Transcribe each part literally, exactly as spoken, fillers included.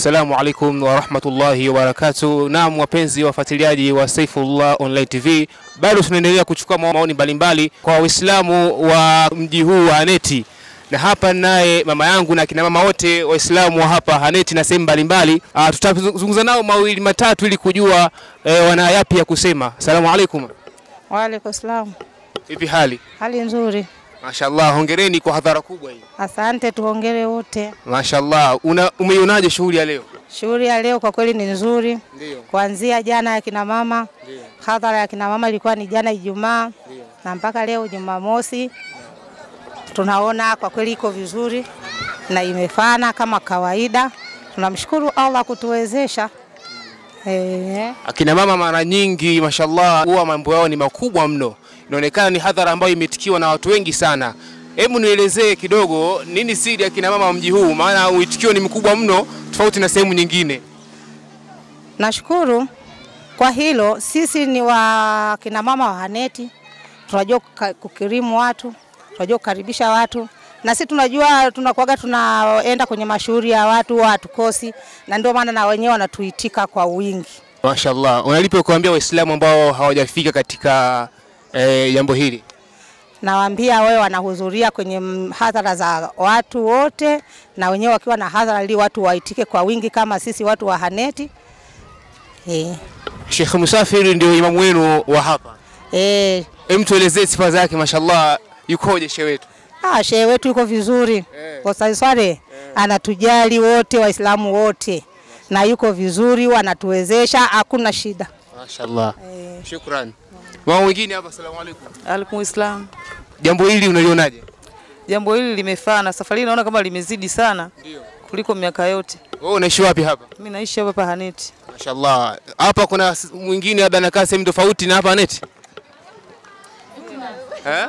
Assalamu alaikum wa rahmatullahi wa barakatuh. Naam, wapenzi wafuatiliaji wa Saifullah Online T V, bado tunaendelea kuchukua maoni mbalimbali kwa Waislamu wa mji huu wa Haneti. Na hapa naye mama yangu na kina mama wote Waislamu wa hapa Haneti na sehemu mbalimbali. Tutazungumza nao mawili matatu ili kujua e, wana yapi ya kusema. Assalamu alaikum. Wa alaikum salam. Vipi hali? Hali nzuri. Mashaallah, hongereni kwa hadhara kubwa hii. Asante, tuhongere wote. Mashaallah, una umeionaje shughuli ya leo? Shughuli ya leo kwa kweli ni nzuri. Ndio. Kuanzia jana ya kina mama. Ndio. Hadhara ya kina mama ilikuwa ni jana Ijumaa. Na mpaka leo Jumamosi. Tunaona kwa kweli iko vizuri na imefana kama kawaida. Tunamshukuru Allah kutuwezesha. Eh. Akina mama mara nyingi mashallah huwa mambo yao ni makubwa mno. Inaonekana ni hadhara ambayo imetikiwa na watu wengi sana. Hebu nielezee kidogo nini siri ya kina mama wa mji huu, maana uitikio ni mkubwa mno tofauti na sehemu nyingine. Nashukuru kwa hilo. Sisi ni wa kina mama wa Haneti. Tunajua kukirimu watu, tunajua kukaribisha watu. Na sisi tunajua tunakuaga tunaenda kwenye mashuhuri ya watu hatukosi, na ndio maana na wenyewe wanatuitika kwa wingi. Mashaallah. Unalipo kuambia Waislamu ambao hawajafika katika jambo eh, hili? Nawaambia wewe wanahudhuria kwenye hadhara za watu wote, na wenyewe wakiwa na hadhara ili watu waitike kwa wingi kama sisi watu wa Haneti. Eh. Sheikh Musafiri ndio imamu wenu wa hapa. Eh. Hem, tuelezee sifa zake mashallah, yukoje shehe wetu? Ah, shehe wetu yuko vizuri. Eh. Kwa saisware eh, anatujali wote Waislamu wote. Na yuko vizuri, wanatuwezesha, hakuna shida. Mashaallah. Eh. Shukrani. Wao wengine hapa, asalamu alaykum. Alaykum salam. Jambo hili unalionaje? Jambo hili limefana. Safari naona kama limezidi sana. Ndio. Kuliko miaka yote. Wewe unaishi wapi hapa? Mimi naishi hapa Haneti. Mashaallah. Hapa kuna mwingine labda anakaa sehemu tofauti na hapa Haneti? Eh?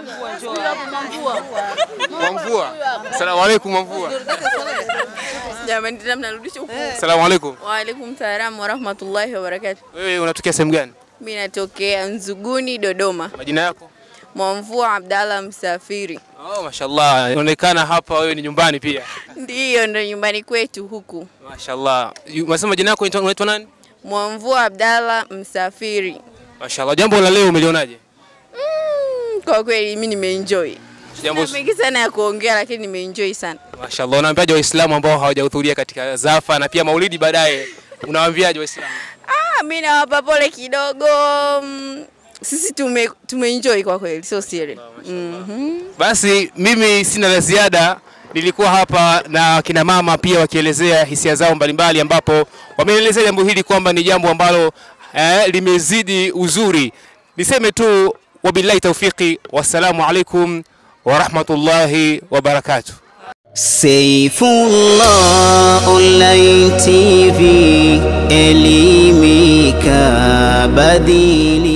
Mvua. Asalamu alaykum Mvua. Jamani, tunarudisha huko. Asalamu alaykum. Wa alaykum salaam wa rahmatullahi wa barakatuh. Wewe unatokea sehemu gani? Mimi natokea Nzuguni, Dodoma. Majina yako? Mvua Abdalla Msafiri. Oh, mashaallah. Inaonekana hapa wewe ni nyumbani pia. Ndiyo, ndo nyumbani kwetu huku. Mashaallah. Unasema jina lako unaitwa nani? Mvua Abdalla Msafiri. Mashaallah. Jambo la leo umeliona?je? Mm, kwa kweli mimi nimeenjoy. Jambo mengi sana ya kuongea lakini nimeenjoy sana. Mashaallah. Unaambiaje Waislamu ambao hawajahudhuria katika Zafa na pia Maulidi baadaye? Unawaambiaje Waislamu? Ah, mimi nawapa pole kidogo. Mm, sisi tume tumeenjoy kwa kweli, so serious. Mhm. Basi mimi sina la ziada. Nilikuwa hapa na kina mama pia wakielezea hisia zao mbalimbali, ambapo wameelezea jambo hili kwamba ni jambo ambalo eh, limezidi uzuri. Niseme tu wabillahi tawfiki, wassalamu alaikum wa rahmatullahi wa barakatuh. Saifullah Online T V, elimika badili.